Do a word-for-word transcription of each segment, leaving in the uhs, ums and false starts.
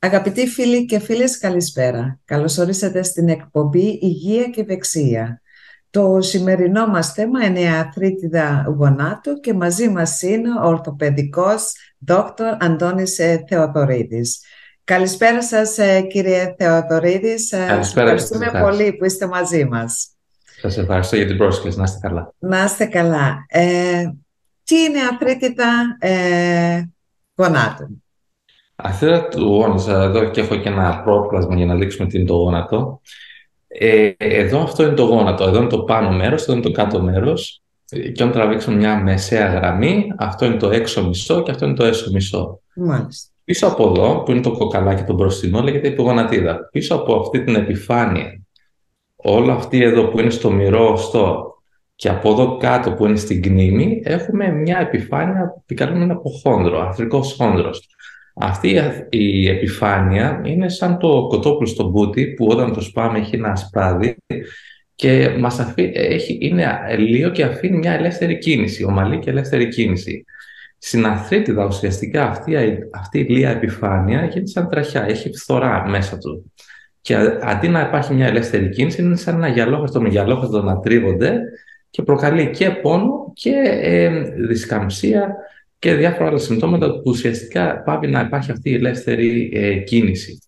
Αγαπητοί φίλοι και φίλες, καλησπέρα. Καλώς ορίσατε στην εκπομπή Υγεία και Ευεξία. Το σημερινό μας θέμα είναι η αρθρίτιδα γονάτου και μαζί μας είναι ο ορθοπαιδικός δόκτωρ Αντώνης ε, Θεοδωρίδης. Καλησπέρα σας ε, κύριε Θεοδωρίδη. Σας Καλησπέρα και ευχαριστούμε σας. πολύ που είστε μαζί μας. Σας ευχαριστώ για την πρόσκληση. Να είστε καλά. Να είστε καλά. Ε, τι είναι η αρθρίτιδα ε, γονάτου? Αρθρίτιδα του γόνατου, εδώ και έχω και ένα πρόπλασμα για να δείξουμε τι είναι το γόνατο. Ε, εδώ αυτό είναι το γόνατο, εδώ είναι το πάνω μέρος, εδώ είναι το κάτω μέρος. Και όταν τραβήξουμε μια μεσαία γραμμή, αυτό είναι το έξω μισό και αυτό είναι το έσω μισό. Μάλιστα. Πίσω από εδώ, που είναι το κοκαλάκι το μπροστινό, λέγεται υπογονατίδα. Πίσω από αυτή την επιφάνεια, όλο αυτή εδώ που είναι στο μυρό οστό και από εδώ κάτω που είναι στην κνήμη, έχουμε μια επιφάνεια που επικαλούμε από χόνδρο, αρθρικός χόνδρος. Αυτή η επιφάνεια είναι σαν το κοτόπουλο στο μπούτι που όταν το σπάμε έχει ένα ασπράδι και μας αφή, έχει, είναι λίγο και αφήνει μια ελεύθερη κίνηση, ομαλή και ελεύθερη κίνηση. Στην αρθρίτιδα ουσιαστικά αυτή, αυτή η λία επιφάνεια γίνεται σαν τραχιά, έχει φθορά μέσα του. Και αντί να υπάρχει μια ελεύθερη κίνηση, είναι σαν ένα γυαλόχαρτο με γυαλόχαρτο να τρίβονται και προκαλεί και πόνο και ε, δισκαμψία και διάφορα άλλα συμπτώματα που ουσιαστικά πάβει να υπάρχει αυτή η ελεύθερη ε, κίνηση.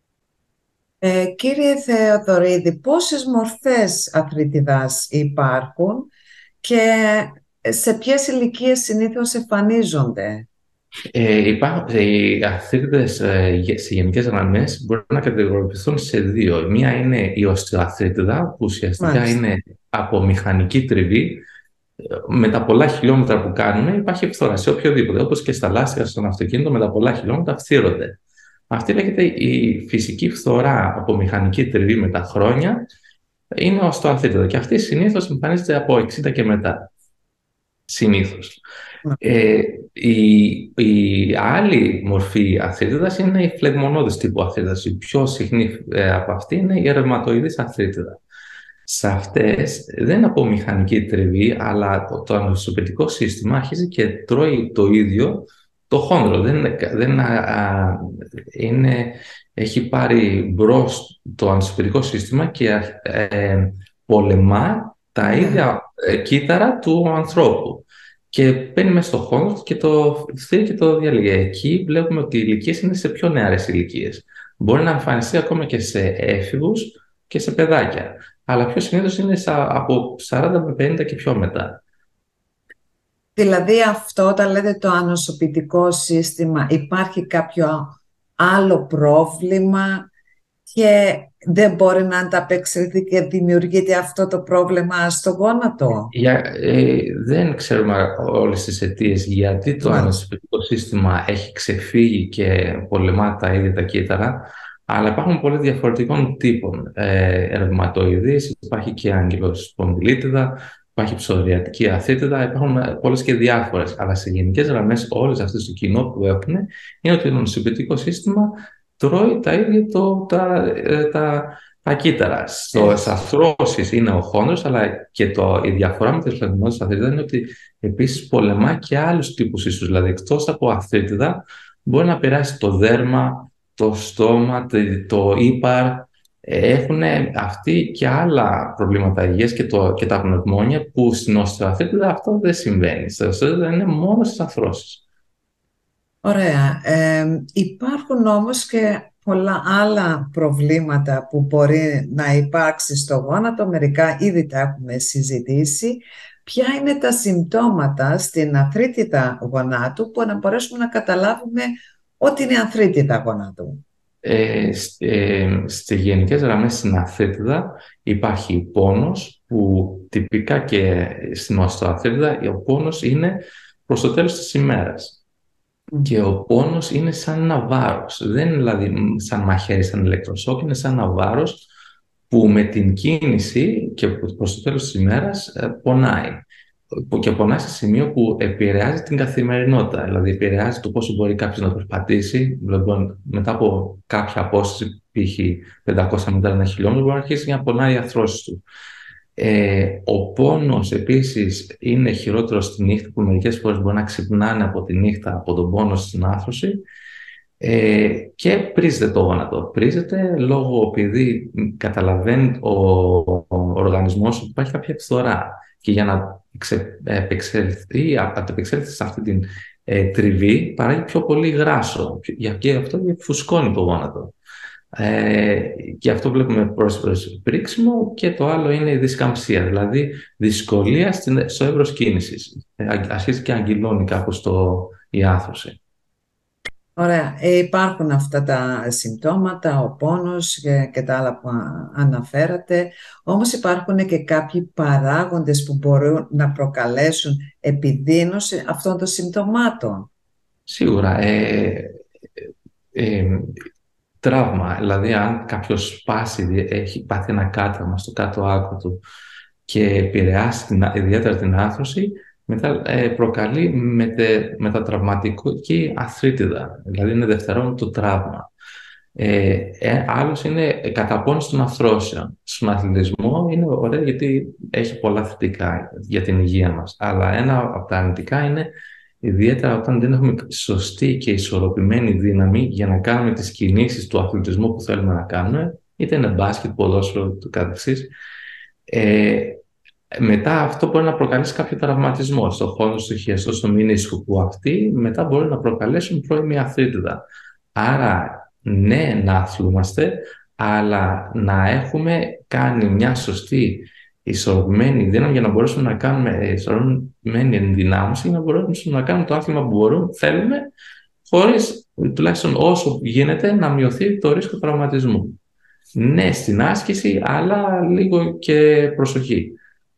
Ε, κύριε Θεοδωρίδη, πόσες μορφές αρθρίτιδας υπάρχουν και σε ποιες ηλικίες συνήθως εμφανίζονται? Ε, υπάρχουν, οι αρθρίτιδες ε, σε γενικές γραμμές μπορούν να κατηγοριοποιηθούν σε δύο. Μία είναι η οστεοαρθρίτιδα, που ουσιαστικά Μάλιστα. είναι από μηχανική τριβή. Με τα πολλά χιλιόμετρα που κάνουμε υπάρχει φθορά σε οποιοδήποτε, όπως και στα λάστιχα στον αυτοκίνητο, με τα πολλά χιλιόμετρα φθύρονται. Αυτή λέγεται η φυσική φθορά από μηχανική τριβή με τα χρόνια, είναι οστεοαρθρίτιδα και αυτή συνήθως εμφανίζεται από εξήντα και μετά. Συνήθως. Ε, η, η άλλη μορφή αρθρίτιδας είναι η φλεγμονώδης τύπου αρθρίτιδας. Η πιο συχνή ε, από αυτή είναι η ρευματοειδής αρθρίτιδα. Σε αυτές δεν είναι από μηχανική τριβή, αλλά το, το ανοσοποιητικό σύστημα αρχίζει και τρώει το ίδιο το χόνδρο. Δεν, δεν α, α, είναι, έχει πάρει μπρος το ανοσοποιητικό σύστημα και ε, πολεμά τα ίδια ε, κύτταρα του ανθρώπου. Και μπαίνει μέσα στο χώρο και το στείλει και το διαλύει. Εκεί βλέπουμε ότι οι ηλικίες είναι σε πιο νεαρές ηλικίες. Μπορεί να εμφανιστεί ακόμα και σε έφηβους και σε παιδάκια. Αλλά πιο συνήθως είναι από σαράντα με πενήντα και πιο μετά. Δηλαδή αυτό, όταν λέτε το ανοσοποιητικό σύστημα, υπάρχει κάποιο άλλο πρόβλημα και δεν μπορεί να ανταπεξέλθει και δημιουργείται αυτό το πρόβλημα στο γόνατο? Για, ε, δεν ξέρουμε όλες τις αιτίες γιατί το ανοσοποιητικό σύστημα έχει ξεφύγει και πολεμά τα ίδια τα κύτταρα, αλλά υπάρχουν πολλοί διαφορετικών τύπων ε, ρευματοειδής, υπάρχει και αγγελοσπονδυλίτιδα, υπάρχει ψωριατική αρθρίτιδα, υπάρχουν πολλές και διάφορες, αλλά σε γενικές γραμμές όλες αυτές το κοινό που έχουν είναι ότι το ανοσοποιητικό σύστημα τρώει τα ίδια το, τα, τα, τα κύτταρα. Στις αρθρώσεις είναι ο χόνδρος, αλλά και το, η διαφορά με τη φλεγμονώδη αρθρίτιδα είναι ότι επίσης πολεμά και άλλους τύπους ίσους. Δηλαδή, εκτός από αρθρίτιδα, μπορεί να περάσει το δέρμα, το στόμα, το, το ύπαρ. Έχουν αυτοί και άλλα προβλήματα υγείας και, το, και τα πνευμόνια που στην οστεοαρθρίτιδα αυτό δεν συμβαίνει. Στην οστεοαρθρίτιδα είναι μόνο στις αρθρώσεις. Ωραία. Ε, υπάρχουν όμως και πολλά άλλα προβλήματα που μπορεί να υπάρξει στο γόνατο. Μερικά ήδη τα έχουμε συζητήσει. Ποια είναι τα συμπτώματα στην αρθρίτιδα γονάτου που να μπορέσουμε να καταλάβουμε ότι είναι αρθρίτιδα γονάτου? Ε, ε, στις γενικές γραμμές στην αρθρίτιδα υπάρχει πόνος που τυπικά και στην οστεοαρθρίτιδα ο πόνος είναι προς το τέλος της ημέρας. Και ο πόνος είναι σαν ένα βάρος. Δεν είναι δηλαδή σαν μαχαίρι, σαν ηλεκτροσόκ, είναι σαν ένα βάρος που με την κίνηση και προς το τέλος της ημέρας πονάει. Και πονάει σε σημείο που επηρεάζει την καθημερινότητα. Δηλαδή επηρεάζει το πόσο μπορεί κάποιος να περπατήσει. Δηλαδή, μετά από κάποια απόσταση, π.χ. πεντακόσια μέτρα ένα χιλιόμετρο, μπορεί να αρχίσει να πονάει η αρθρώσεις του. Ε, ο πόνος επίσης είναι χειρότερο στη νύχτα, που μερικές φορές μπορεί να ξυπνάνε από τη νύχτα από τον πόνο στην άρθρωση. Ε, και πρίζεται το γόνατο. Πρίζεται λόγω επειδή καταλαβαίνει ο, ο οργανισμός ότι υπάρχει κάποια φθορά και για να εξε, επεξελθεί, αντεπεξέλθει σε αυτή την ε, τριβή παράγει πιο πολύ γράσο και αυτό φουσκώνει το γόνατο. Ε, και αυτό βλέπουμε προς πρίξιμο, και το άλλο είναι η δισκαμψία, δηλαδή δυσκολία στην, στο εύρος κίνησης. Ε, αρχίζει και αγγυλώνει κάπως το, η άθρωση. Ωραία. Ε, υπάρχουν αυτά τα συμπτώματα, ο πόνος και, και τα άλλα που α- αναφέρατε. Όμως υπάρχουν και κάποιοι παράγοντες που μπορούν να προκαλέσουν επιδείνωση αυτών των συμπτωμάτων. Σίγουρα. Ε, ε, ε, τραύμα, δηλαδή αν κάποιος σπάσει, έχει πάθει ένα κάτραμα στο κάτω άκρο του και επηρεάσει την, ιδιαίτερα την άρθρωση, μετά ε, προκαλεί μετε, μετατραυματική αθρίτιδα, δηλαδή είναι δευτερόλεπτο τραύμα. Ε, ε, άλλος είναι καταπώνηση των αρθρώσεων. Στον αθλητισμό είναι ωραίο γιατί έχει πολλά θετικά για την υγεία μας, αλλά ένα από τα αρνητικά είναι ιδιαίτερα όταν δεν έχουμε σωστή και ισορροπημένη δύναμη για να κάνουμε τις κινήσεις του αθλητισμού που θέλουμε να κάνουμε, είτε είναι μπάσκετ, ποδόσφαιρο, του καθεξής. Ε, μετά αυτό μπορεί να προκαλέσει κάποιο τραυματισμό στο χώρο, στο χιαστό, στο μηνίσκο, που αυτοί μετά μπορεί να προκαλέσουν πρώιμη αθλίτιδα. Άρα, ναι, να αθλούμαστε, αλλά να έχουμε κάνει μια σωστή ισορροπημένη δύναμη για να μπορέσουμε να κάνουμε ισορροπημένη ενδυνάμωση, για να μπορέσουμε να κάνουμε το άθλημα που μπορούμε, θέλουμε, χωρίς τουλάχιστον όσο γίνεται να μειωθεί το ρίσκο τραυματισμού. Ναι, στην άσκηση, αλλά λίγο και προσοχή.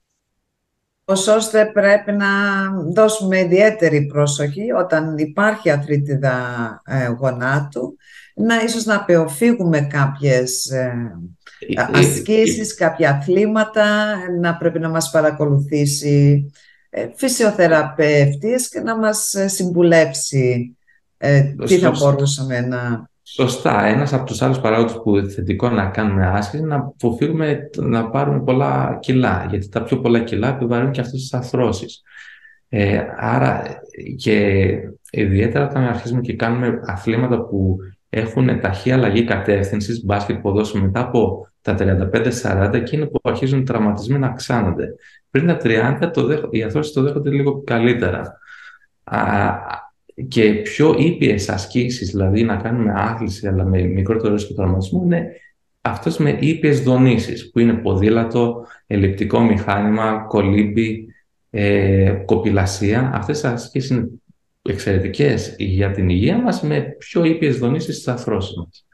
Ώστε πρέπει να δώσουμε ιδιαίτερη προσοχή όταν υπάρχει αθρίτιδα ε, γονάτου, να ίσως να αποφύγουμε κάποιες ε, Ε, ε, ασκήσεις, κάποια αθλήματα, να πρέπει να μας παρακολουθήσει ε, φυσιοθεραπεύτης και να μας ε, συμβουλεύσει ε, ε, τι θα σωσ- μπορούσαμε να... Σωστά. Ένας από τους άλλους παράγοντες που είναι θετικό να κάνουμε άσκηση είναι να αποφύγουμε να πάρουμε πολλά κιλά, γιατί τα πιο πολλά κιλά επιβαρύνουν και αυτές τις αρθρώσεις. Ε, άρα και ιδιαίτερα όταν αρχίζουμε και κάνουμε αθλήματα που έχουν ταχύ αλλαγή κατεύθυνσης, μπάσκετ, ποδόσφαιρο, μετά από τα τριάντα πέντε σαράντα, εκείνο που αρχίζουν οι τραυματισμοί να αυξάνονται. Πριν τα τριάντα το δέχ, οι αρθρώσεις το δέχονται λίγο καλύτερα. Α, και πιο ήπιες ασκήσεις, δηλαδή να κάνουμε άθληση αλλά με μικρότερο ρίσκο τραυματισμού, είναι αυτές με ήπιες δονήσεις, που είναι ποδήλατο, ελλειπτικό μηχάνημα, κολύμπι, ε, κοπηλασία. Αυτές οι ασκήσεις είναι εξαιρετικές για την υγεία μας, με πιο ήπιες δονήσεις στις αρθρώσεις μας.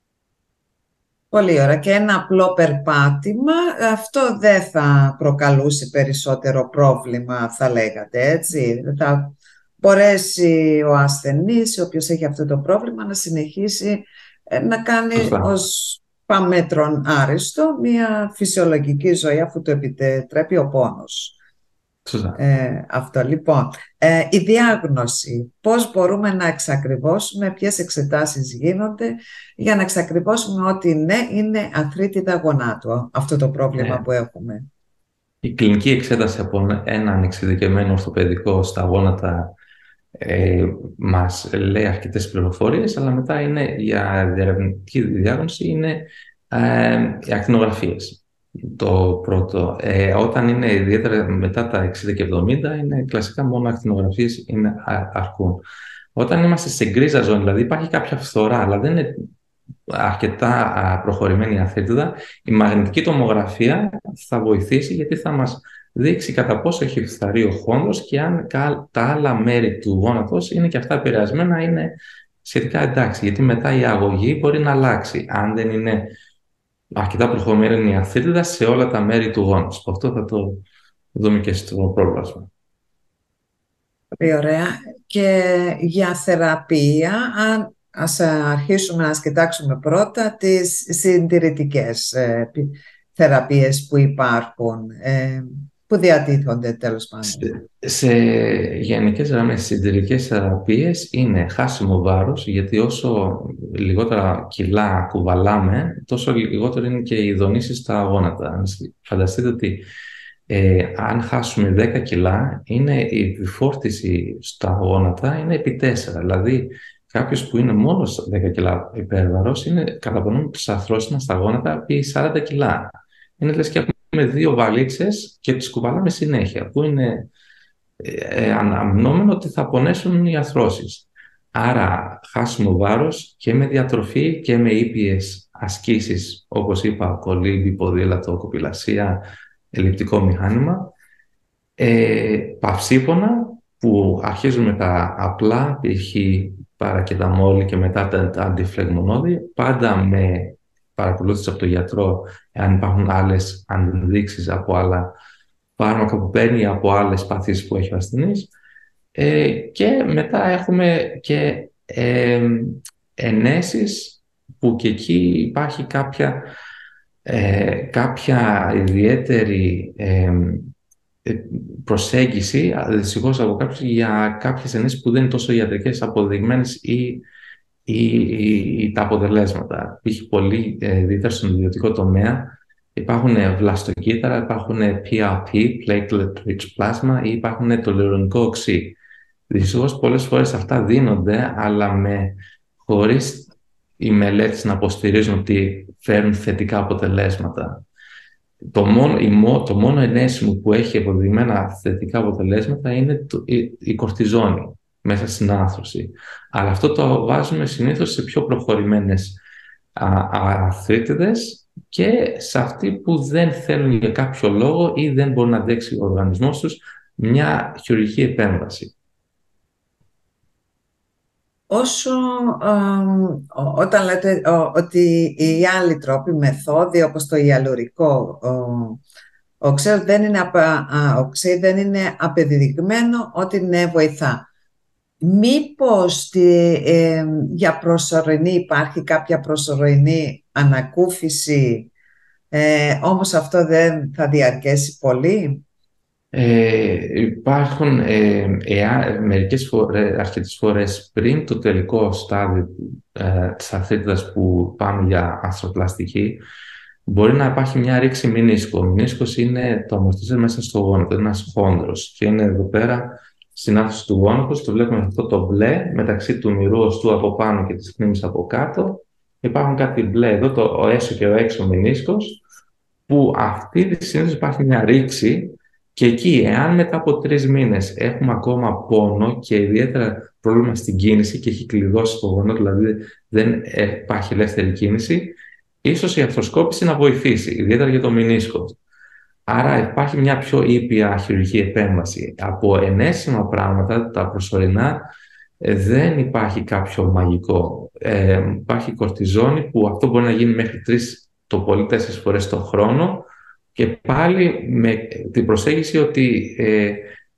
Πολύ ωραία. Και ένα απλό περπάτημα, αυτό δεν θα προκαλούσε περισσότερο πρόβλημα, θα λέγατε, έτσι. Θα μπορέσει ο ασθενής, ο οποίος έχει αυτό το πρόβλημα, να συνεχίσει ε, να κάνει Σωστά. ως παμέτρον άριστο μια φυσιολογική ζωή, αφού το επιτρέπει ο πόνος. Σωστά. Ε, αυτό λοιπόν. Ε, η διάγνωση. Πώς μπορούμε να εξακριβώσουμε, ποιες εξετάσεις γίνονται για να εξακριβώσουμε ότι ναι, είναι αθρίτιδα γονάτου αυτό το πρόβλημα Ε, που έχουμε. η κλινική εξέταση από έναν εξειδικευμένο ορθοπαιδικό στα γόνατα ε, μας λέει αρκετές πληροφορίες, αλλά μετά είναι για διαρευνητική διάγνωση είναι ε, οι ακτινογραφίες. Το πρώτο, ε, όταν είναι ιδιαίτερα μετά τα εξήντα και εβδομήντα, είναι κλασικά μόνο ακτινογραφίες είναι, α, αρκούν. Όταν είμαστε σε γκρίζα ζώνη, δηλαδή υπάρχει κάποια φθορά, αλλά δεν είναι αρκετά α, προχωρημένη η αθλίτιδα, η μαγνητική τομογραφία θα βοηθήσει, γιατί θα μας δείξει κατά πόσο έχει φθαρεί ο χόνδρος και αν κα- τα άλλα μέρη του γόνατος είναι και αυτά επηρεασμένα, είναι σχετικά εντάξει, γιατί μετά η αγωγή μπορεί να αλλάξει αν δεν είναι αρκετά προχωρημένη η αθλίτιδα σε όλα τα μέρη του γόνατος. Αυτό θα το δούμε και στο πρόγραμμα. Πολύ ωραία. Και για θεραπεία, αν, ας αρχίσουμε να κοιτάξουμε πρώτα τις συντηρητικές ε, πι- θεραπείες που υπάρχουν, ε, που διατίθονται τέλος πάντων. Σε, σε γενικές γραμμές, συντηρητικές θεραπείες είναι χάσιμο βάρος, γιατί όσο λιγότερα κιλά κουβαλάμε, τόσο λιγότερο είναι και οι δονήσεις στα γόνατα. Φανταστείτε ότι ε, αν χάσουμε δέκα κιλά, είναι η επιφόρτιση στα γόνατα είναι επί τέσσερα. Δηλαδή, κάποιος που είναι μόνο δέκα κιλά υπέρβαρος είναι καταπονούμε τις αρθρώσεις μας στα γόνατα επί σαράντα κιλά. Είναι λες και έχουμε δύο βαλίτσες και τις κουβαλάμε συνέχεια, που είναι ε, αναμνόμενο ότι θα πονέσουν οι αρθρώσεις. Άρα χάσουμε βάρος και με διατροφή και με ήπιες ασκήσεις, όπως είπα, κολύμπι, ποδήλατο, κοπηλασία, ελλειπτικό μηχάνημα, ε, παυσίπονα που αρχίζουν με τα απλά, π.χ. παρακεταμόλη και μετά τα, τα αντιφλεγμονώδη, πάντα με παρακολούθηση από τον γιατρό, αν υπάρχουν άλλες ενδείξεις από άλλα φάρμακα που παίρνει από άλλες παθήσεις που έχει ο ασθενής. Ε, και μετά έχουμε και ε, ενέσεις που και εκεί υπάρχει κάποια, ε, κάποια ιδιαίτερη ε, προσέγγιση δυστυχώς από κάποιους για κάποιες ενέσεις που δεν είναι τόσο ιατρικές αποδεδειγμένες ή, ή, ή, ή τα αποτελέσματα. Έχει πολύ ε, ιδιαίτερα στον ιδιωτικό τομέα. Υπάρχουν βλαστοκύτταρα, υπάρχουν πι αρ πι, platelet rich plasma, ή υπάρχουν το λιουρονικό οξύ. Δυστυχώς πολλές φορές αυτά δίνονται, αλλά με, χωρίς οι μελέτες να αποστηρίζουν ότι φέρνουν θετικά αποτελέσματα. Το μόνο, η, το μόνο ενέσιμο που έχει αποδειγμένα θετικά αποτελέσματα είναι το, η, η κορτιζόνη μέσα στην άρθρωση. Αλλά αυτό το βάζουμε συνήθως σε πιο προχωρημένες αρθρίτιδες και σε αυτοί που δεν θέλουν για κάποιο λόγο ή δεν μπορεί να αντέξει ο οργανισμός τους μια χειρουργική επέμβαση. Όσο ε, όταν λέτε ο, ότι οι άλλοι τρόποι, μεθόδοι όπως το ιαλουρικό οξύ δεν είναι, οξύ δεν είναι απεδεδειγμένο ότι ναι βοηθά. Μήπως τη, ε, για προσωρινή υπάρχει κάποια προσωρινή ανακούφιση, ε, όμως αυτό δεν θα διαρκέσει πολύ? Ε, υπάρχουν ε, εά, μερικές φορές, αρκετές φορές πριν το τελικό στάδιο ε, της αρθρίτιδας που πάμε για αρθροπλαστική, μπορεί να υπάρχει μια ρήξη μηνίσκου. Ο μηνίσκος είναι το αμορτίζερ μέσα στο γόνατο, είναι ένας χόνδρος και είναι εδώ πέρα στην άρθρωση του γόνατος. Το βλέπουμε αυτό το μπλε μεταξύ του μυρού οστού από πάνω και της κνήμης από κάτω. Υπάρχουν κάτι μπλε εδώ, το ο έσω και ο έξω μηνίσκος, που αυτή τη συνήθως υπάρχει μια ρήξη. Και εκεί, εάν μετά από τρεις μήνες έχουμε ακόμα πόνο και ιδιαίτερα πρόβλημα στην κίνηση και έχει κλειδώσει το γόνατο, δηλαδή δεν υπάρχει ελεύθερη κίνηση, ίσως η αρθροσκόπηση να βοηθήσει, ιδιαίτερα για το μηνίσκο. Άρα υπάρχει μια πιο ήπια χειρουργική επέμβαση. Από ενέσιμα πράγματα, τα προσωρινά, δεν υπάρχει κάποιο μαγικό. Ε, υπάρχει κορτιζόνη που αυτό μπορεί να γίνει μέχρι τρεις, το πολύ τέσσερις φορές το χρόνο, και πάλι με την προσέγγιση ότι ε,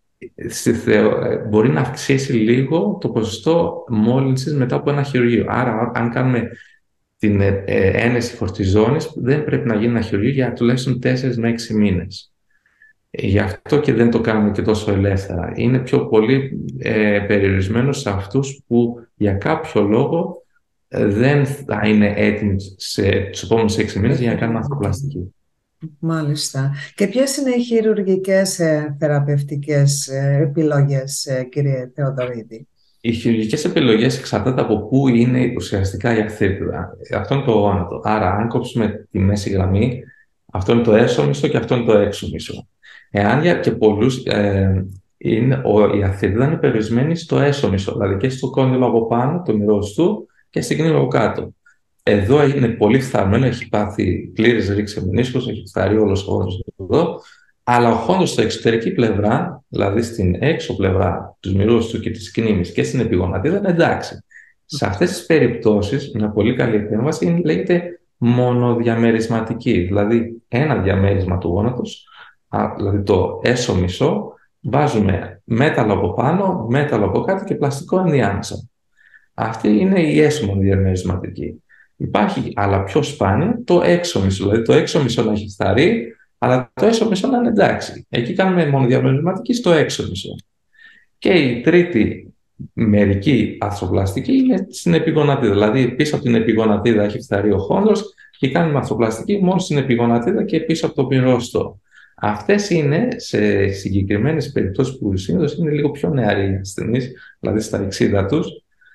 μπορεί να αυξήσει λίγο το ποσοστό μόλυνσης μετά από ένα χειρουργείο. Άρα, αν κάνουμε την ε, ένεση κορτιζόνης, δεν πρέπει να γίνει ένα χειρουργείο για τουλάχιστον τέσσερις με έξι μήνες. Γι' αυτό και δεν το κάνουμε και τόσο ελεύθερα. Είναι πιο πολύ ε, περιορισμένο σε αυτούς που για κάποιο λόγο ε, δεν θα είναι έτοιμοι σε, τους επόμενους έξι μήνες για να κάνουν αρθροπλαστική. Μάλιστα. Και ποιες είναι οι χειρουργικές ε, θεραπευτικές ε, επιλογές, ε, κύριε Θεοδωρίδη? Οι χειρουργικές επιλογές εξαρτάται από πού είναι ουσιαστικά η αρθρίτιδα. Αυτό είναι το γόνατο. Άρα, αν κόψουμε τη μέση γραμμή, αυτό είναι το έσω μισό και αυτό είναι το έξω μισό. Εάν για και πολλούς ε, είναι, ο, η αρθρίτιδα είναι περιορισμένη στο έσω μισό, δηλαδή και στο κόντυλο από πάνω, το μυρός του, και στην κνήμη από κάτω. Εδώ είναι πολύ φθαρμένο, έχει πάθει πλήρης ρήξη μηνίσκος, έχει φθαρεί όλος ο χόνδρος εδώ, αλλά ο χόνδρος στην εξωτερική πλευρά, δηλαδή στην έξω πλευρά του μυρούς του και της κνήμης και στην επιγονατίδα, είναι εντάξει. Σε αυτές τις περιπτώσεις, μια πολύ καλή επέμβαση λέγεται μονοδιαμερισματική, δηλαδή ένα διαμέρισμα του γόνατος, δηλαδή το έσω μισό, βάζουμε μέταλλο από πάνω, μέταλλο από κάτω και πλαστικό ενδιάμεσα. Αυτή είναι η έσω μονοδιαμερισματική. Υπάρχει, αλλά πιο σπάνια, το έξω μισό. Δηλαδή το έξω μισό να έχει φθαρεί, αλλά το έσω μισό να είναι εντάξει. Εκεί κάνουμε μονοδιαμερισματική στο έξω μισό. Και η τρίτη μερική αρθροπλαστική είναι στην επιγονατίδα. Δηλαδή πίσω από την επιγονατίδα έχει φθαρεί ο χόνδρος και κάνουμε αρθροπλαστική μόνο στην επιγονατίδα και πίσω από το πυρόστο. Αυτές είναι σε συγκεκριμένες περιπτώσεις που συνήθως είναι λίγο πιο νεαροί ασθενείς, δηλαδή στα εξήντα τους.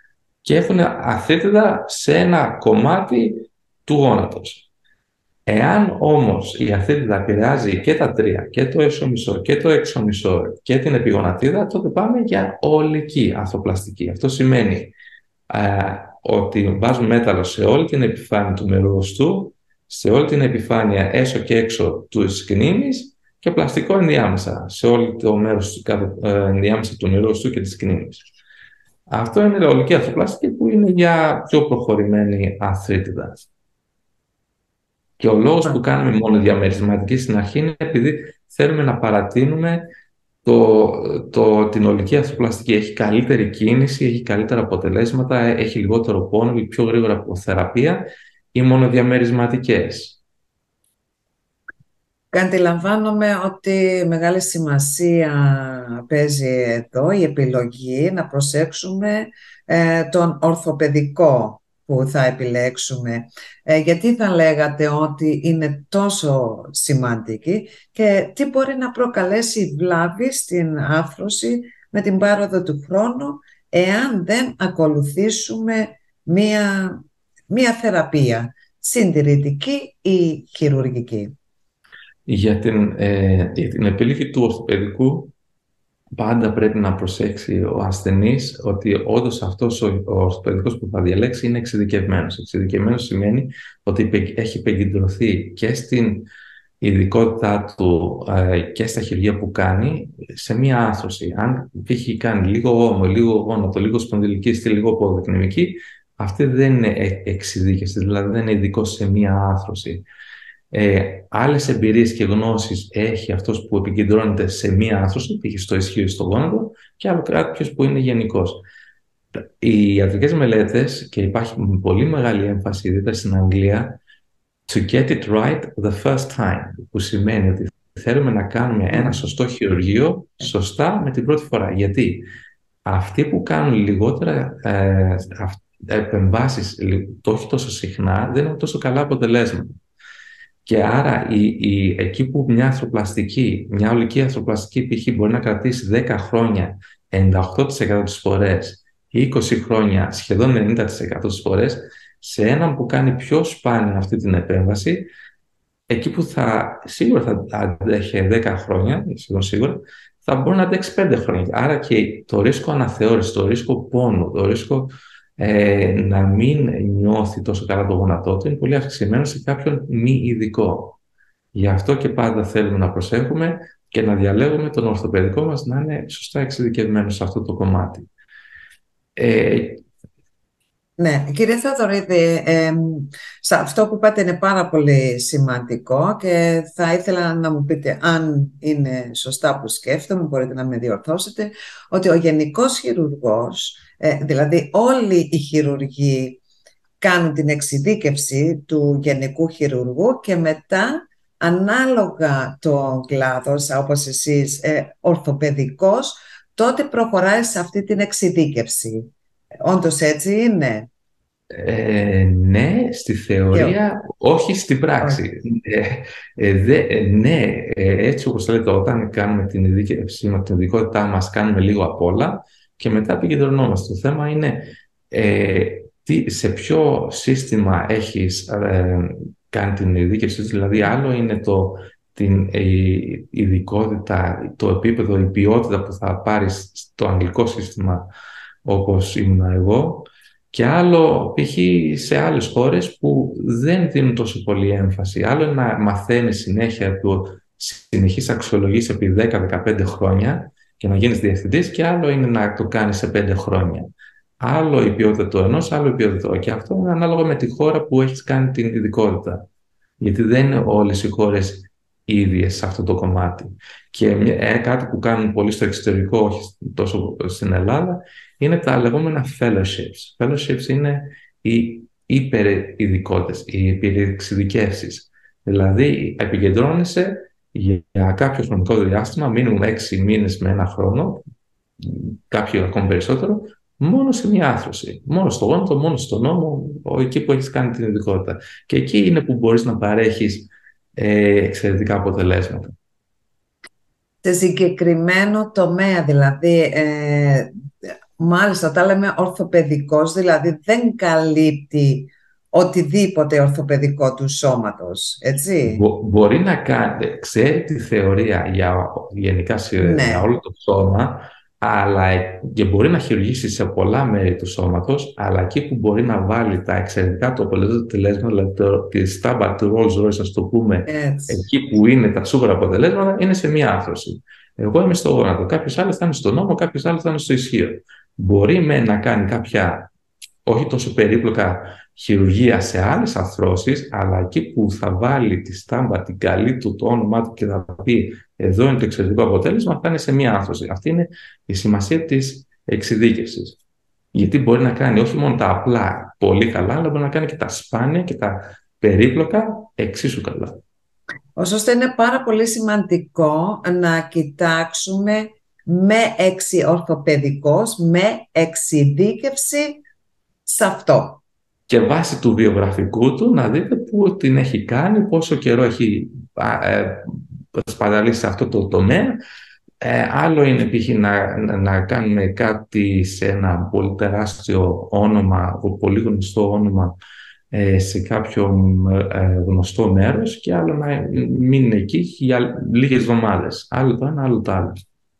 και έχουν αθλίτιδα σε ένα κομμάτι του γόνατος. Εάν όμως η αθλίτιδα επηρεάζει και τα τρία, και το έσω-μισό και το έξω-μισό και την επιγονατίδα, τότε πάμε για ολική αρθροπλαστική. Αυτό σημαίνει ε, ότι βάζουμε μέταλλο σε όλη την επιφάνεια του μερόστου, σε όλη την επιφάνεια έσω και έξω του κνήμης και πλαστικό ενδιάμεσα, σε όλο το μέρος ε, ενδιάμεσα του μερόστου και της κνήμης. Αυτό είναι η ολική αρθροπλαστική που είναι για πιο προχωρημένη αθλίτιδα. Και ο λόγος που κάνουμε μόνο διαμερισματική στην αρχή είναι επειδή θέλουμε να παρατείνουμε το, το, την ολική αρθροπλαστική. Έχει καλύτερη κίνηση, έχει καλύτερα αποτελέσματα, έχει λιγότερο πόνο, πιο γρήγορα από θεραπεία ή μονοδιαμερισματικές. Αντιλαμβάνομαι ότι μεγάλη σημασία παίζει εδώ η επιλογή να προσέξουμε ε, τον ορθοπαιδικό που θα επιλέξουμε. Ε, γιατί θα λέγατε ότι είναι τόσο σημαντική και τι μπορεί να προκαλέσει βλάβη στην άρθρωση με την πάροδο του χρόνου εάν δεν ακολουθήσουμε μία, μία θεραπεία συντηρητική ή χειρουργική. Για την, ε, για την επιλογή του ορθοπαιδικού πάντα πρέπει να προσέξει ο ασθενής ότι όντως αυτός ο, ο ορθοπαιδικός που θα διαλέξει είναι εξειδικευμένος. Εξειδικευμένος σημαίνει ότι έχει επικεντρωθεί και στην ειδικότητά του ε, και στα χειρουργία που κάνει σε μία άρθρωση. Αν έχει κάνει λίγο ώμο, λίγο γόνατο, λίγο σπονδυλική στήλη, λίγο ποδοκνημική, αυτή δεν είναι εξειδίκευση, δηλαδή δεν είναι ειδικό σε μία άρθρωση. Ε, άλλες εμπειρίες και γνώσεις έχει αυτός που επικεντρώνεται σε μία άρθρωση, π.χ. στο ισχύο ή στο γόνατο, και άλλο κάποιος που είναι γενικός. Οι ιατρικές μελέτες, και υπάρχει πολύ μεγάλη έμφαση, ιδιαίτερα στην Αγγλία, to get it right the first time, που σημαίνει ότι θέλουμε να κάνουμε ένα σωστό χειρουργείο σωστά με την πρώτη φορά. Γιατί αυτοί που κάνουν λιγότερα ε, επεμβάσεις, το όχι τόσο συχνά, δεν έχουν τόσο καλά αποτελέσματα. Και άρα η, η, εκεί που μια αρθροπλαστική, μια ολική αρθροπλαστική π.χ. μπορεί να κρατήσει δέκα χρόνια ενενήντα οκτώ τοις εκατό τις φορές ή είκοσι χρόνια σχεδόν ενενήντα τοις εκατό τις φορές, σε έναν που κάνει πιο σπάνια αυτή την επέμβαση, εκεί που θα, σίγουρα θα αντέχει δέκα χρόνια, σχεδόν σίγουρα, θα μπορεί να αντέξει πέντε χρόνια. Άρα και το ρίσκο αναθεώρηση, το ρίσκο πόνου, το ρίσκο ε, να μην νιώθει τόσο καλά το γόνατό του είναι πολύ αυξημένο σε κάποιον μη ειδικό. Γι' αυτό και πάντα θέλουμε να προσέχουμε και να διαλέγουμε τον ορθοπαιδικό μας να είναι σωστά εξειδικευμένο σε αυτό το κομμάτι. Ε, Ναι, κύριε Θεοδωρίδη, ε, σε αυτό που είπατε είναι πάρα πολύ σημαντικό και θα ήθελα να μου πείτε αν είναι σωστά που σκέφτομαι, μπορείτε να με διορθώσετε, ότι ο γενικός χειρουργός, ε, δηλαδή όλοι οι χειρουργοί κάνουν την εξειδίκευση του γενικού χειρουργού και μετά ανάλογα το κλάδος, όπως εσείς ε, ορθοπαιδικός, τότε προχωράει σε αυτή την εξειδίκευση. Όντως έτσι είναι? Ε, ναι, στη θεωρία, και... όχι στην πράξη. Ε, ε, δε, ε, ναι, ε, έτσι όπως λέτε, όταν κάνουμε την ειδίκευση με την ειδικότητά μας, κάνουμε λίγο απ' όλα και μετά επικεντρωνόμαστε. Το θέμα είναι ε, τι, σε ποιο σύστημα έχεις ε, κάνει την ειδίκευση, δηλαδή άλλο είναι το, την η ειδικότητα, το επίπεδο, η ποιότητα που θα πάρεις στο αγγλικό σύστημα όπως ήμουν εγώ, και άλλο π.χ. σε άλλες χώρες που δεν δίνουν τόσο πολύ έμφαση. Άλλο είναι να μαθαίνεις συνέχεια του συνεχείς αξιολογήσεις επί δέκα με δεκαπέντε χρόνια και να γίνεις διευθυντής, και άλλο είναι να το κάνεις σε πέντε χρόνια. Άλλο η ποιότητα του ενός, άλλο η ποιότητα του. Και αυτό είναι ανάλογα με τη χώρα που έχεις κάνει την ειδικότητα. Γιατί δεν είναι όλες οι χώρες ίδιες σε αυτό το κομμάτι. Και ε, κάτι που κάνουν πολύ στο εξωτερικό, όχι τόσο στην Ελλάδα, είναι τα λεγόμενα fellowships. Fellowships είναι οι υπερειδικότητες, οι υπερεξειδικεύσεις. Δηλαδή, επικεντρώνεσαι για κάποιο χρονικό διάστημα, μήνυμου έξι μήνες με ένα χρόνο, κάποιο ακόμη περισσότερο, μόνο σε μια άρθρωση. Μόνο στο γόνατο, μόνο στον ώμο, εκεί που έχεις κάνει την ειδικότητα. Και εκεί είναι που μπορείς να παρέχεις ε, εξαιρετικά αποτελέσματα. Σε συγκεκριμένο τομέα, δηλαδή, ε, Μάλιστα, όταν λέμε ορθοπαιδικός, δηλαδή δεν καλύπτει οτιδήποτε ορθοπαιδικό του σώματος, έτσι. Μπο- μπορεί να κάνει, ξέρει τη θεωρία για, γενικά σε- για Ναι, όλο το σώμα, αλλά ε- και μπορεί να χειρουργήσει σε πολλά μέρη του σώματος, αλλά εκεί που μπορεί να βάλει τα εξαιρετικά του αποτελέσματα, δηλαδή το, τη στάμπα του Rolls Royce, ας το πούμε, έτσι. εκεί που είναι τα σούπερ αποτελέσματα, είναι σε μία άρθρωση. Εγώ είμαι στο γόνατο, κάποιος άλλος θα είναι στον ώμο, κάποιος άλλος θα είναι στο ισχύο. Μπορεί με να κάνει κάποια όχι τόσο περίπλοκα χειρουργία σε άλλες αρθρώσεις, αλλά εκεί που θα βάλει τη στάμπα, την καλή του, το όνομά του και θα πει εδώ είναι το εξαιρετικό αποτέλεσμα, θα είναι σε μία άρθρωση. Αυτή είναι η σημασία της εξειδίκευσης. Γιατί μπορεί να κάνει όχι μόνο τα απλά πολύ καλά, αλλά μπορεί να κάνει και τα σπάνια και τα περίπλοκα εξίσου καλά. Ωστόσο, είναι πάρα πολύ σημαντικό να κοιτάξουμε με εξιορθοπαιδικός, με εξειδίκευση σε αυτό. Και βάσει του βιογραφικού του να δείτε πού την έχει κάνει, πόσο καιρό έχει ε, σπαταλήσει σε αυτό το τομέα. Ε, άλλο είναι π.χ. Να, να, να κάνουμε κάτι σε ένα πολύ τεράστιο όνομα, πολύ γνωστό όνομα ε, σε κάποιο ε, γνωστό μέρος και άλλο να μείνει εκεί για λίγες εβδομάδες. Άλλο το ένα, άλλο το άλλο.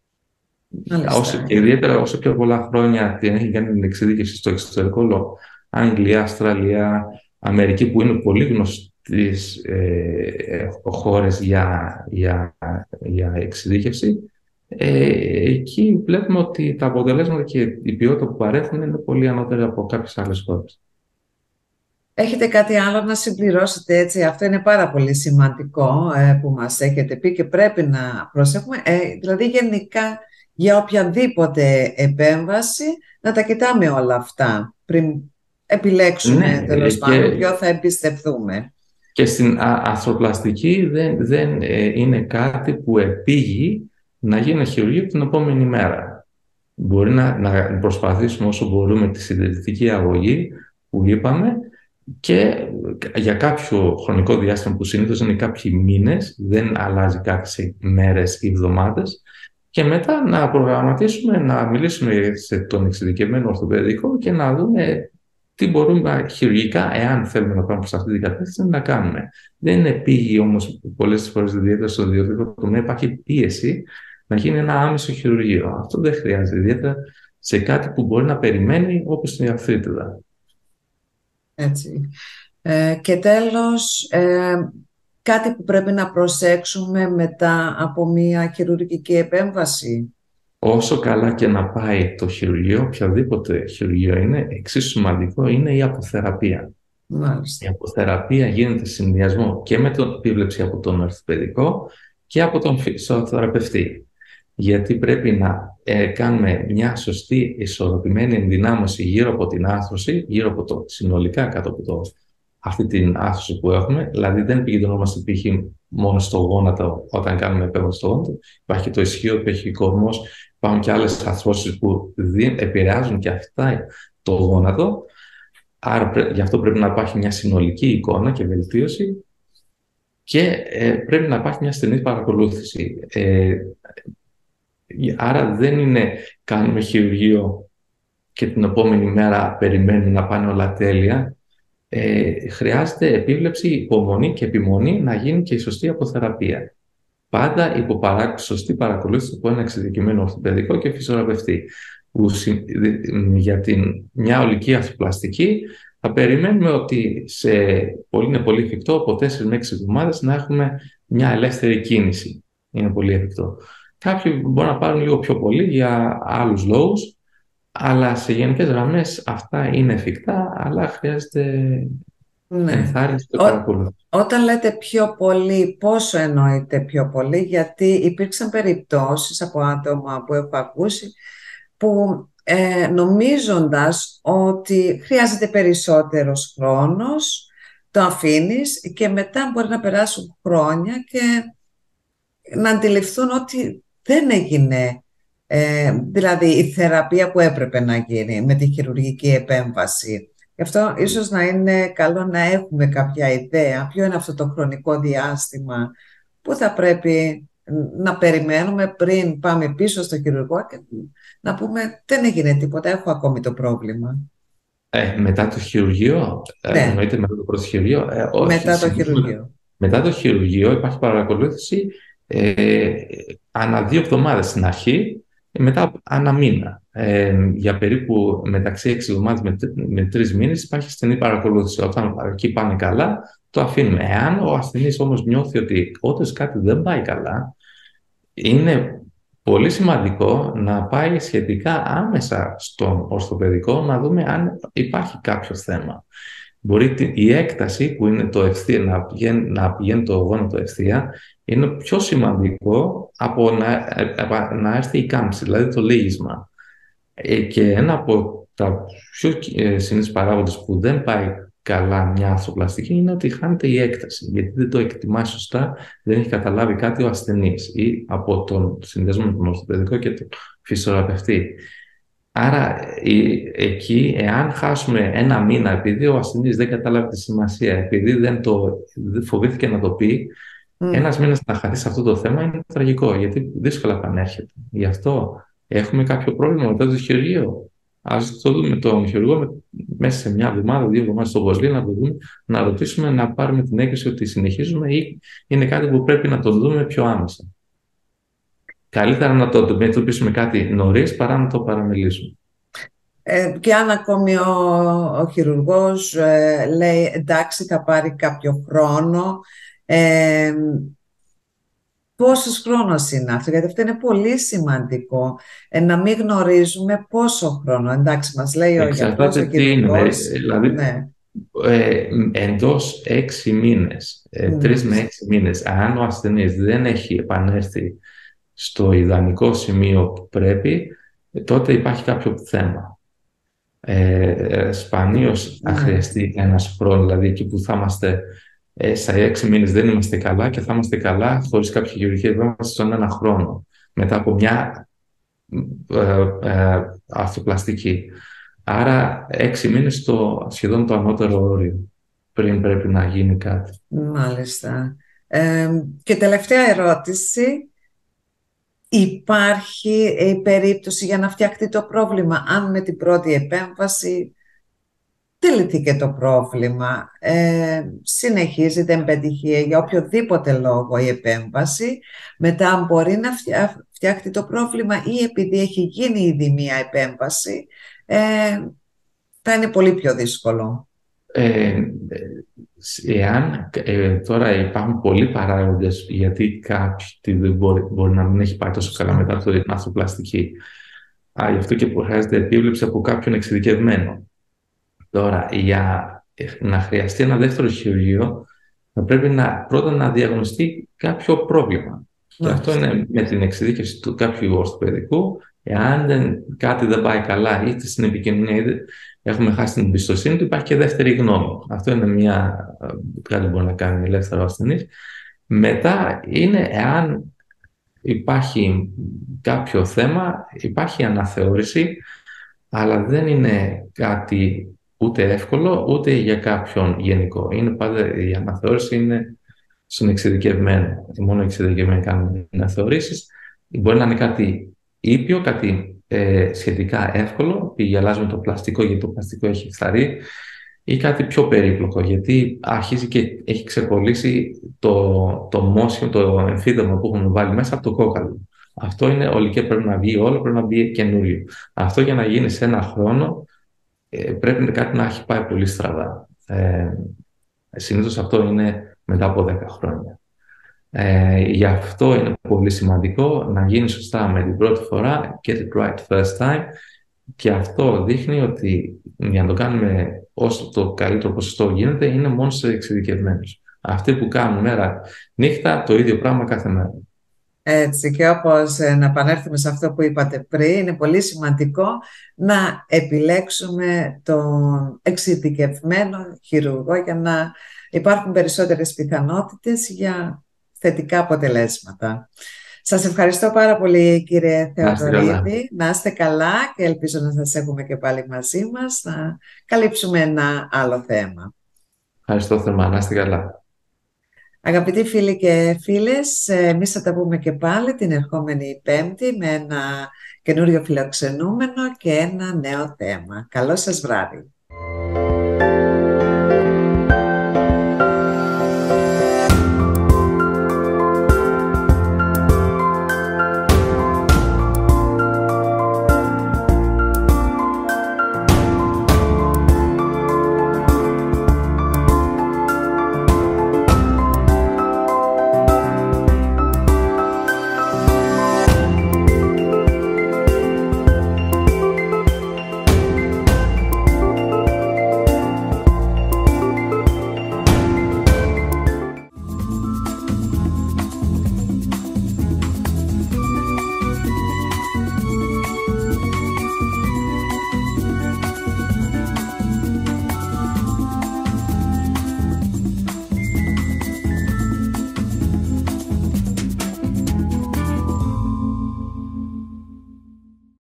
Όσο, Μάλιστα. και ιδιαίτερα όσο πιο πολλά χρόνια την έχει κάνει την εξειδίκευση στο εξωτερικό λόγο. Αγγλία, Αυστραλία, Αμερική που είναι πολύ γνωστές ε, χώρες για, για, για εξειδίκευση. Ε, εκεί βλέπουμε ότι τα αποτελέσματα και η ποιότητα που παρέχουν είναι πολύ ανώτερα από κάποιες άλλες χώρες. Έχετε κάτι άλλο να συμπληρώσετε έτσι? Αυτό είναι πάρα πολύ σημαντικό ε, που μας έχετε πει και πρέπει να προσέχουμε. Ε, δηλαδή γενικά για οποιαδήποτε επέμβαση να τα κοιτάμε όλα αυτά πριν επιλέξουμε Ναι, ε, τέλος πάντων και, ποιο θα εμπιστευτούμε. και στην α- αρθροπλαστική δεν, δεν ε, είναι κάτι που επήγει να γίνει χειρουργείο την επόμενη μέρα. Μπορεί να, να προσπαθήσουμε όσο μπορούμε τη συντηρητική αγωγή που είπαμε και για κάποιο χρονικό διάστημα που συνήθως είναι κάποιοι μήνες, δεν αλλάζει κάτι σε μέρες ή εβδομάδες και μετά να προγραμματίσουμε, να μιλήσουμε σε τον εξειδικευμένο ορθοπαιδικό και να δούμε τι μπορούμε χειρουργικά, εάν θέλουμε να πάμε σε αυτή την κατεύθυνση, να κάνουμε. Δεν είναι πήγη όμως πολλές φορές, ιδιαίτερα στο ιδιωτικό τομέα, υπάρχει πίεση να γίνει ένα άμεσο χειρουργείο. Αυτό δεν χρειάζεται, ιδιαίτερα σε κάτι που μπορεί να περιμένει, όπως την αρθρίτιδα. Έτσι. Ε, και τέλος, ε, κάτι που πρέπει να προσέξουμε μετά από μια χειρουργική επέμβαση. Όσο καλά και να πάει το χειρουργείο, οποιοδήποτε χειρουργείο είναι, εξίσου σημαντικό είναι η αποθεραπεία. Η Μάλιστα. αποθεραπεία γίνεται σε συνδυασμό και με την επίβλεψη από τον ορθοπαιδικό και από τον φυσιοθεραπευτή. Γιατί πρέπει να ε, κάνουμε μια σωστή ισορροπημένη ενδυνάμωση γύρω από την άρθρωση, γύρω από το συνολικά κάτω από το, αυτή την άρθρωση που έχουμε. Δηλαδή δεν επικεντρωνόμαστε π.χ. μόνο στο γόνατο όταν κάνουμε επέμβαση στο γόνατο. Υπάρχει και το ισχύο που έχει κορμός, υπάρχουν και άλλες αρθρώσεις που δι, επηρεάζουν και αυτά το γόνατο. Άρα πρέ, γι' αυτό πρέπει να υπάρχει μια συνολική εικόνα και βελτίωση και ε, πρέπει να υπάρχει μια στενή παρακολούθηση. Ε, άρα δεν είναι κάνουμε χειρουργείο και την επόμενη μέρα περιμένουμε να πάνε όλα τέλεια. Ε, χρειάζεται επίβλεψη, υπομονή και επιμονή να γίνει και η σωστή αποθεραπεία. Πάντα υπό παρά, σωστή παρακολούθηση από ένα εξειδικευμένο ορθοπαιδικό και φυσιοθεραπευτή. Που για την, μια ολική αρθροπλαστική θα περιμένουμε ότι σε, πολύ, είναι πολύ εφικτό από τέσσερις με έξι εβδομάδες να έχουμε μια ελεύθερη κίνηση. Είναι πολύ εφικτό. Κάποιοι μπορούν να πάρουν λίγο πιο πολύ για άλλους λόγους, αλλά σε γενικές γραμμές αυτά είναι εφικτά, αλλά χρειάζεται Ναι. ενθάρρυνση και Ό, παρακολούθηση. όταν λέτε πιο πολύ, πόσο εννοείτε πιο πολύ? Γιατί υπήρξαν περιπτώσεις από άτομα που έχω ακούσει που ε, νομίζοντας ότι χρειάζεται περισσότερος χρόνος, το αφήνεις και μετά μπορεί να περάσουν χρόνια και να αντιληφθούν ότι δεν έγινε ε, δηλαδή η θεραπεία που έπρεπε να γίνει με τη χειρουργική επέμβαση. Γι' αυτό ίσως να είναι καλό να έχουμε κάποια ιδέα ποιο είναι αυτό το χρονικό διάστημα που θα πρέπει να περιμένουμε πριν πάμε πίσω στο χειρουργό και να πούμε δεν έγινε τίποτα, έχω ακόμη το πρόβλημα. Ε, μετά το χειρουργείο, ε, Ναι, εννοείται μετά το πρώτο χειρουργείο, ε, όχι. μετά το Συνήθως χειρουργείο. μετά το χειρουργείο υπάρχει παρακολούθηση ε, ανά δύο εβδομάδες στην αρχή, μετά ανά μήνα. Ε, για περίπου μεταξύ έξι εβδομάδες με, τρι- με τρεις μήνες υπάρχει στενή παρακολούθηση. Όταν εκεί πάνε καλά, το αφήνουμε. Εάν ο ασθενής όμως νιώθει ότι όντως κάτι δεν πάει καλά, είναι πολύ σημαντικό να πάει σχετικά άμεσα στον ορθοπαιδικό να δούμε αν υπάρχει κάποιο θέμα. Μπορεί τη- η έκταση που είναι το ευθεία, να πηγαίνει, να πηγαίνει το γόνατο ευθεία, είναι πιο σημαντικό από να, ε, απα- να έρθει η κάμψη, δηλαδή το λύγισμα. Ε, και ένα από τα πιο ε, συνήθεις παράγοντες που δεν πάει καλά μια αρθροπλαστική είναι ότι χάνεται η έκταση, γιατί δεν το εκτιμάει σωστά, δεν έχει καταλάβει κάτι ο ασθενής ή από τον συνδέσμο με τον ορθοπαιδικό και τον φυσιοθεραπευτή. Άρα η- εκεί, εάν χάσουμε ένα μήνα επειδή ο ασθενής δεν κατάλαβε τη σημασία, επειδή δεν το δεν φοβήθηκε να το πει, Μμ. ένας μήνας να χαθεί σε αυτό το θέμα είναι τραγικό, γιατί δύσκολα επανέρχεται. Γι' αυτό έχουμε κάποιο πρόβλημα μετά το χειρουργείο. Ας το δούμε τον χειρουργό με- μέσα σε μια εβδομάδα, δύο εβδομάδες στο Βοσλή, να το δούμε, να ρωτήσουμε, να πάρουμε την έγκριση ότι συνεχίζουμε ή είναι κάτι που πρέπει να το δούμε πιο άμεσα. Καλύτερα να το αντιμετωπίσουμε κάτι νωρίς παρά να το παραμελήσουμε. Ε, και αν ακόμη ο, ο χειρουργός ε, λέει εντάξει θα πάρει κάποιο χρόνο, ε, πόσος χρόνος είναι αυτό, γιατί αυτό είναι πολύ σημαντικό, ε, να μην γνωρίζουμε πόσο χρόνο. Εντάξει, μας λέει ο γιατρός, ο Εξαρτάται τι είναι. με- χειρουργός, Δηλαδή, ναι. ε, εντός έξι μήνες, ε, τρεις με Μάλιστα. έξι μήνες, αν ο ασθενής δεν έχει επανέλθει στο ιδανικό σημείο που πρέπει, ε, τότε υπάρχει κάποιο θέμα. Ε, ε, σπανίως θα Ναι, χρειαστεί ένας χρόνος, δηλαδή εκεί που θα είμαστε ε, στα έξι μήνες δεν είμαστε καλά και θα είμαστε καλά χωρίς κάποια χειρουργία, δεν είμαστε στον ένα χρόνο μετά από μια ε, ε, αρθροπλαστική. Άρα έξι μήνες το σχεδόν το ανώτερο όριο πριν πρέπει να γίνει κάτι. μάλιστα. Ε, και τελευταία ερώτηση. Υπάρχει η περίπτωση για να φτιαχτεί το πρόβλημα, αν με την πρώτη επέμβαση δεν λύθηκε το πρόβλημα, ε, συνεχίζει, δεν πετυχεί για οποιοδήποτε λόγο η επέμβαση, μετά μπορεί να φτιά, φτιάχτει το πρόβλημα ή επειδή έχει γίνει ήδη μία επέμβαση, ε, θα είναι πολύ πιο δύσκολο. Ε, εάν ε, τώρα υπάρχουν πολλοί παράγοντες γιατί κάποιοι δεν μπορεί, μπορεί να μην έχει πάει τόσο καλά μετά από την αρθροπλαστική. Α, γι' αυτό και που χρειάζεται επίβλεψη από κάποιον εξειδικευμένο. Τώρα, για να χρειαστεί ένα δεύτερο χειρουργείο, θα πρέπει να, πρώτα να διαγνωστεί κάποιο πρόβλημα. Και αυτό Μάλιστα. είναι με την εξειδίκευση του κάποιου ορθοπαιδικού. Εάν δεν, κάτι δεν πάει καλά, είτε στην επικοινωνία, είτε έχουμε χάσει την εμπιστοσύνη του, υπάρχει και δεύτερη γνώμη. Αυτό είναι μια, κάτι που μπορεί να κάνει ελεύθερο ασθενής. Μετά είναι εάν υπάρχει κάποιο θέμα, υπάρχει αναθεώρηση, αλλά δεν είναι κάτι ούτε εύκολο, ούτε για κάποιον γενικό. Είναι πάντα, η αναθεώρηση είναι στον εξειδικευμένο. Μόνο οι εξειδικευμένοι κάνουν αναθεωρήσεις. Μπορεί να είναι κάτι ήπιο, κάτι ε, σχετικά εύκολο, πήγε αλλάζουμε το πλαστικό γιατί το πλαστικό έχει φθαρεί, ή κάτι πιο περίπλοκο, γιατί αρχίζει και έχει ξεκολλήσει το, το μόσιο, το εμφύδεμα που έχουν βάλει μέσα από το κόκαλο. Αυτό είναι ολικέ, πρέπει να βγει όλο, πρέπει να μπει καινούριο. Αυτό για να γίνει σε ένα χρόνο ε, πρέπει κάτι να έχει πάει πολύ στραβά. Ε, συνήθως αυτό είναι μετά από δέκα χρόνια. Ε, γι' αυτό είναι πολύ σημαντικό να γίνει σωστά με την πρώτη φορά, get it right first time, και αυτό δείχνει ότι για να το κάνουμε όσο το καλύτερο ποσοστό γίνεται είναι μόνο σε εξειδικευμένους. Αυτοί που κάνουν μέρα νύχτα το ίδιο πράγμα κάθε μέρα. Έτσι, και όπως ε, να επανέλθουμε σε αυτό που είπατε πριν, είναι πολύ σημαντικό να επιλέξουμε τον εξειδικευμένο χειρουργό για να υπάρχουν περισσότερες πιθανότητες για θετικά αποτελέσματα. Σας ευχαριστώ πάρα πολύ, κύριε Να είστε καλά. Θεοδωρίδη. Να είστε καλά και ελπίζω να σας έχουμε και πάλι μαζί μας να καλύψουμε ένα άλλο θέμα. Ευχαριστώ θερμά. Να είστε καλά. Αγαπητοί φίλοι και φίλες, εμείς θα τα πούμε και πάλι την ερχόμενη Πέμπτη με ένα καινούριο φιλοξενούμενο και ένα νέο θέμα. Καλό σας βράδυ.